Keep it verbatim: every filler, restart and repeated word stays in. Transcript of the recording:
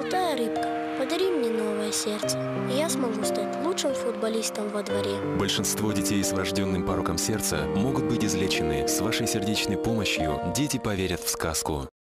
Золотая рыбка, подари мне новое сердце, и я смогу стать лучшим футболистом во дворе. Большинство детей с врожденным пороком сердца могут быть излечены. С вашей сердечной помощью дети поверят в сказку.